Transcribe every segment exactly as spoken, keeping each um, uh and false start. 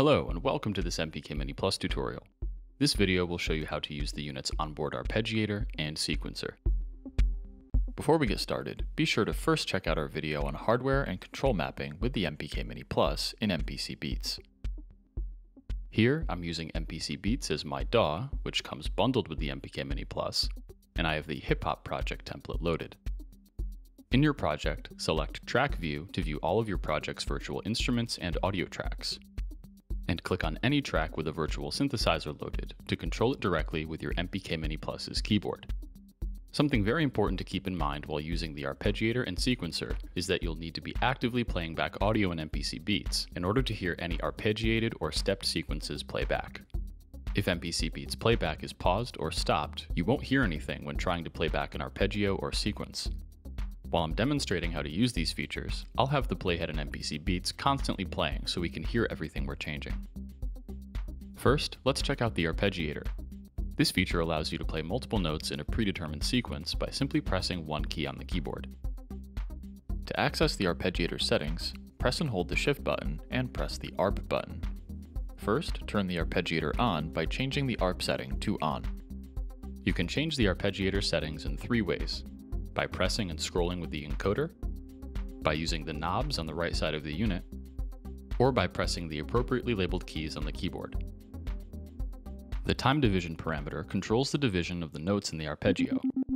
Hello and welcome to this M P K Mini Plus tutorial. This video will show you how to use the unit's onboard arpeggiator and sequencer. Before we get started, be sure to first check out our video on hardware and control mapping with the M P K Mini Plus in M P C Beats. Here I'm using M P C Beats as my D A W, which comes bundled with the M P K Mini Plus, and I have the Hip Hop project template loaded. In your project, select Track View to view all of your project's virtual instruments and audio tracks, and click on any track with a virtual synthesizer loaded to control it directly with your M P K Mini Plus's keyboard. Something very important to keep in mind while using the arpeggiator and sequencer is that you'll need to be actively playing back audio in M P C Beats in order to hear any arpeggiated or stepped sequences play back. If M P C Beats playback is paused or stopped, you won't hear anything when trying to play back an arpeggio or sequence. While I'm demonstrating how to use these features, I'll have the playhead in M P C Beats constantly playing so we can hear everything we're changing. First, let's check out the arpeggiator. This feature allows you to play multiple notes in a predetermined sequence by simply pressing one key on the keyboard. To access the arpeggiator settings, press and hold the Shift button and press the A R P button. First, turn the arpeggiator on by changing the A R P setting to on. You can change the arpeggiator settings in three ways: by pressing and scrolling with the encoder, by using the knobs on the right side of the unit, or by pressing the appropriately labeled keys on the keyboard. The time division parameter controls the division of the notes in the arpeggio.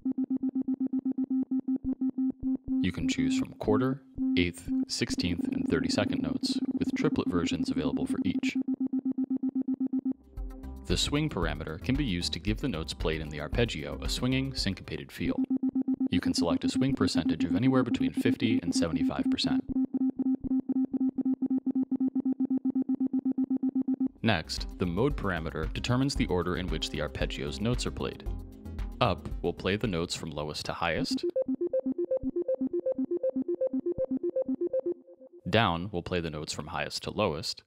You can choose from quarter, eighth, sixteenth, and thirty-second notes, with triplet versions available for each. The swing parameter can be used to give the notes played in the arpeggio a swinging, syncopated feel. You can select a swing percentage of anywhere between fifty and seventy-five percent. Next, the mode parameter determines the order in which the arpeggio's notes are played. Up will play the notes from lowest to highest. Down will play the notes from highest to lowest.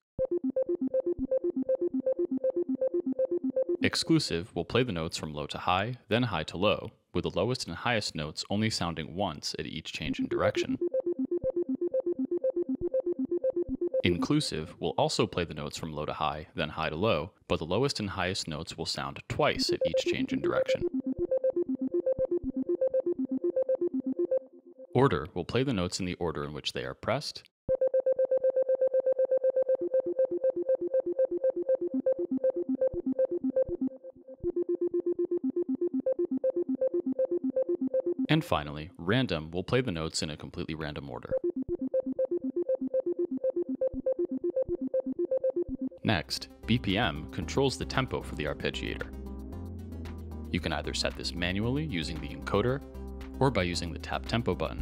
Exclusive will play the notes from low to high, then high to low, with the lowest and highest notes only sounding once at each change in direction. Inclusive will also play the notes from low to high, then high to low, but the lowest and highest notes will sound twice at each change in direction. Order will play the notes in the order in which they are pressed. And finally, random will play the notes in a completely random order. Next, B P M controls the tempo for the arpeggiator. You can either set this manually using the encoder, or by using the tap tempo button.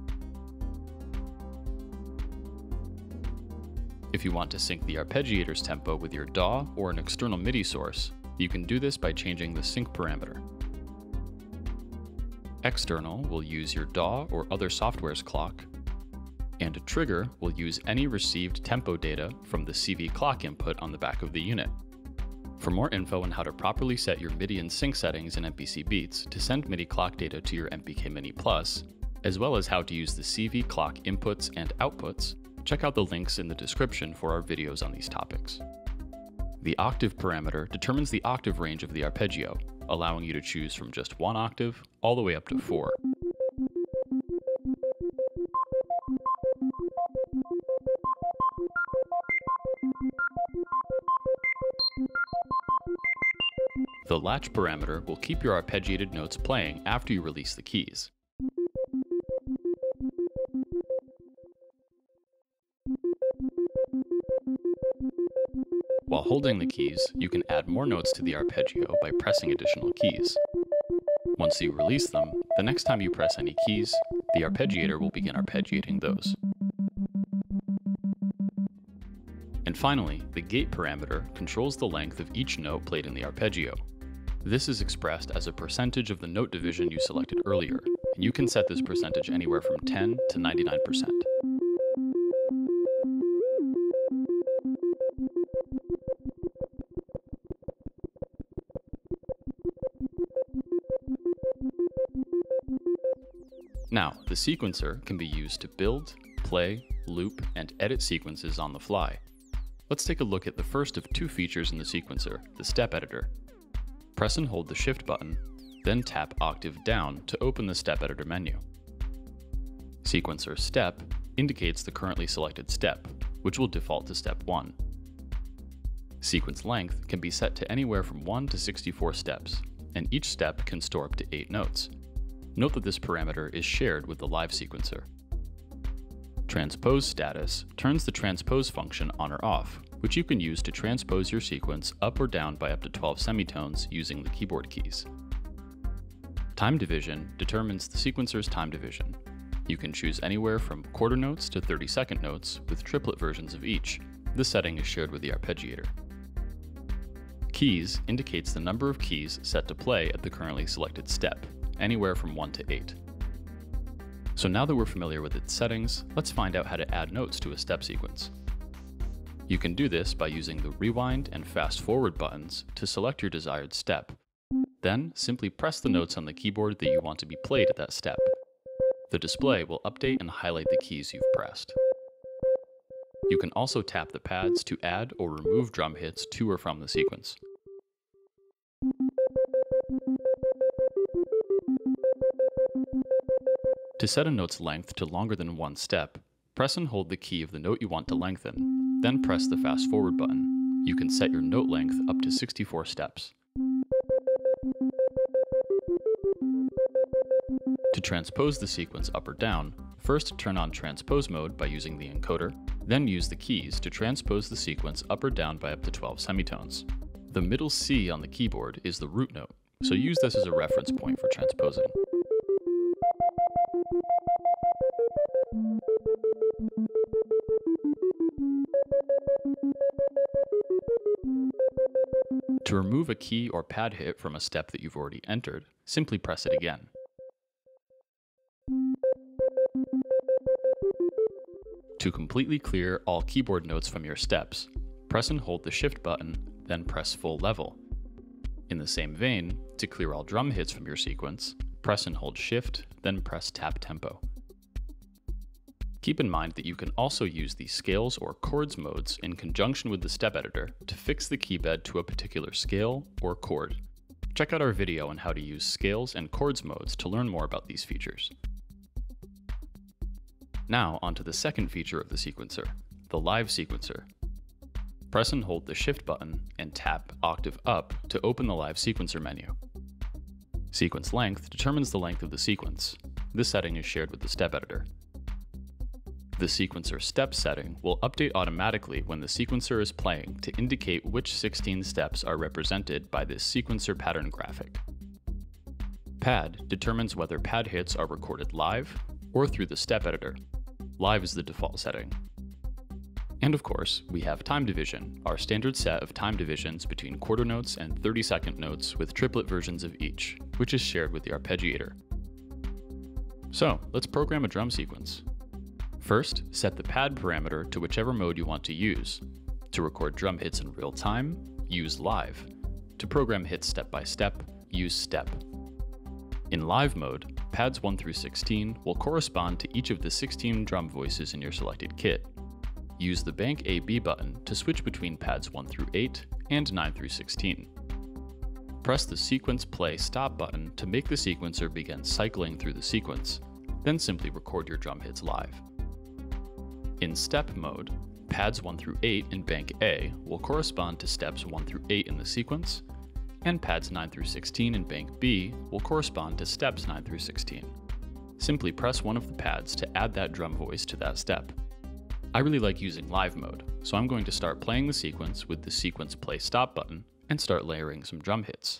If you want to sync the arpeggiator's tempo with your D A W or an external MIDI source, you can do this by changing the sync parameter. External will use your D A W or other software's clock, and a trigger will use any received tempo data from the C V clock input on the back of the unit. For more info on how to properly set your MIDI and sync settings in M P C Beats to send MIDI clock data to your M P K Mini Plus, as well as how to use the C V clock inputs and outputs, check out the links in the description for our videos on these topics. The octave parameter determines the octave range of the arpeggio, allowing you to choose from just one octave all the way up to four. The latch parameter will keep your arpeggiated notes playing after you release the keys. While holding the keys, you can add more notes to the arpeggio by pressing additional keys. Once you release them, the next time you press any keys, the arpeggiator will begin arpeggiating those. And finally, the gate parameter controls the length of each note played in the arpeggio. This is expressed as a percentage of the note division you selected earlier, and you can set this percentage anywhere from ten to ninety-nine percent. Now, the sequencer can be used to build, play, loop, and edit sequences on the fly. Let's take a look at the first of two features in the sequencer, the step editor. Press and hold the Shift button, then tap Octave down to open the step editor menu. Sequencer step indicates the currently selected step, which will default to step one. Sequence length can be set to anywhere from one to sixty-four steps, and each step can store up to eight notes. Note that this parameter is shared with the live sequencer. Transpose status turns the transpose function on or off, which you can use to transpose your sequence up or down by up to twelve semitones using the keyboard keys. Time division determines the sequencer's time division. You can choose anywhere from quarter notes to thirty second notes with triplet versions of each. This setting is shared with the arpeggiator. Keys indicates the number of keys set to play at the currently selected step, anywhere from one to eight. So now that we're familiar with its settings, let's find out how to add notes to a step sequence. You can do this by using the rewind and fast forward buttons to select your desired step. Then simply press the notes on the keyboard that you want to be played at that step. The display will update and highlight the keys you've pressed. You can also tap the pads to add or remove drum hits to or from the sequence. To set a note's length to longer than one step, press and hold the key of the note you want to lengthen, then press the fast forward button. You can set your note length up to sixty-four steps. To transpose the sequence up or down, first turn on transpose mode by using the encoder, then use the keys to transpose the sequence up or down by up to twelve semitones. The middle C on the keyboard is the root note, so use this as a reference point for transposing. To remove a key or pad hit from a step that you've already entered, simply press it again. To completely clear all keyboard notes from your steps, press and hold the Shift button, then press full level. In the same vein, to clear all drum hits from your sequence, press and hold Shift, then press tap tempo. Keep in mind that you can also use the scales or chords modes in conjunction with the step editor to fix the key bed to a particular scale or chord. Check out our video on how to use scales and chords modes to learn more about these features. Now onto the second feature of the sequencer, the live sequencer. Press and hold the Shift button and tap Octave up to open the live sequencer menu. Sequence length determines the length of the sequence. This setting is shared with the step editor. The sequencer step setting will update automatically when the sequencer is playing to indicate which sixteen steps are represented by this sequencer pattern graphic. Pad determines whether pad hits are recorded live or through the step editor. Live is the default setting. And of course, we have time division, our standard set of time divisions between quarter notes and thirty second notes with triplet versions of each, which is shared with the arpeggiator. So let's program a drum sequence. First, set the pad parameter to whichever mode you want to use. To record drum hits in real time, use live. To program hits step by step, use step. In live mode, pads one through sixteen will correspond to each of the sixteen drum voices in your selected kit. Use the Bank A B button to switch between pads one through eight and nine through sixteen. Press the Sequence Play Stop button to make the sequencer begin cycling through the sequence, then simply record your drum hits live. In step mode, pads one through eight in Bank A will correspond to steps one through eight in the sequence, and pads nine through sixteen in Bank B will correspond to steps nine through sixteen. Simply press one of the pads to add that drum voice to that step. I really like using live mode, so I'm going to start playing the sequence with the Sequence Play Stop button and start layering some drum hits.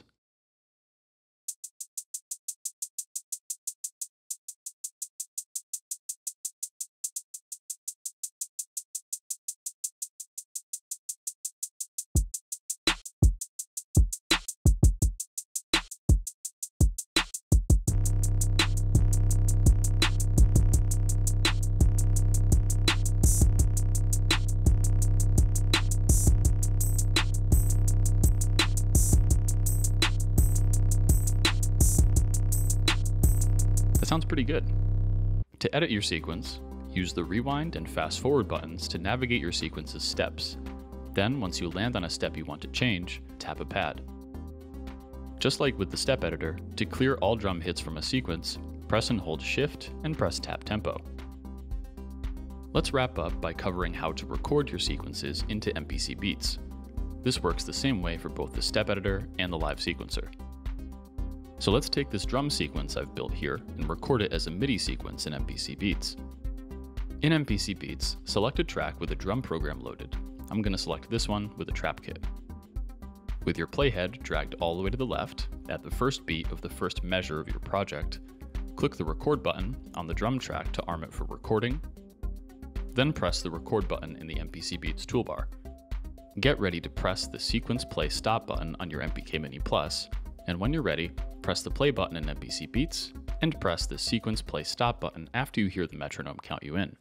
That sounds pretty good. To edit your sequence, use the rewind and fast forward buttons to navigate your sequence's steps. Then, once you land on a step you want to change, tap a pad. Just like with the step editor, to clear all drum hits from a sequence, press and hold Shift and press Tap Tempo. Let's wrap up by covering how to record your sequences into M P C Beats. This works the same way for both the step editor and the live sequencer. So let's take this drum sequence I've built here and record it as a MIDI sequence in M P C Beats. In M P C Beats, select a track with a drum program loaded. I'm going to select this one with a trap kit. With your playhead dragged all the way to the left, at the first beat of the first measure of your project, click the record button on the drum track to arm it for recording, then press the record button in the M P C Beats toolbar. Get ready to press the sequence play stop button on your M P K Mini Plus, and when you're ready, press the play button in M P C Beats, and press the sequence play stop button after you hear the metronome count you in.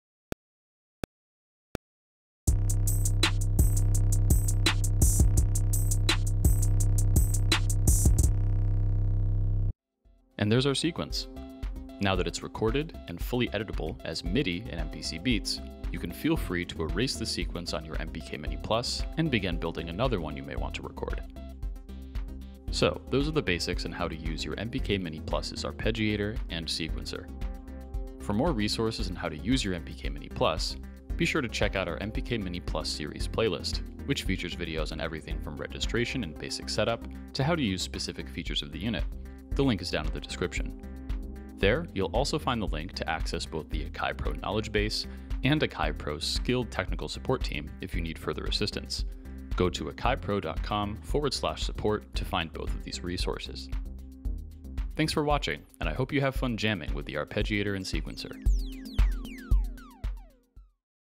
And there's our sequence. Now that it's recorded and fully editable as MIDI in M P C Beats, you can feel free to erase the sequence on your M P K Mini Plus and begin building another one you may want to record. So, those are the basics on how to use your M P K Mini Plus's arpeggiator and sequencer. For more resources on how to use your M P K Mini Plus, be sure to check out our M P K Mini Plus series playlist, which features videos on everything from registration and basic setup to how to use specific features of the unit. The link is down in the description. There, you'll also find the link to access both the Akai Pro knowledge base and Akai Pro's skilled technical support team if you need further assistance. Go to akaipro.com forward slash support to find both of these resources. Thanks for watching, and I hope you have fun jamming with the arpeggiator and sequencer.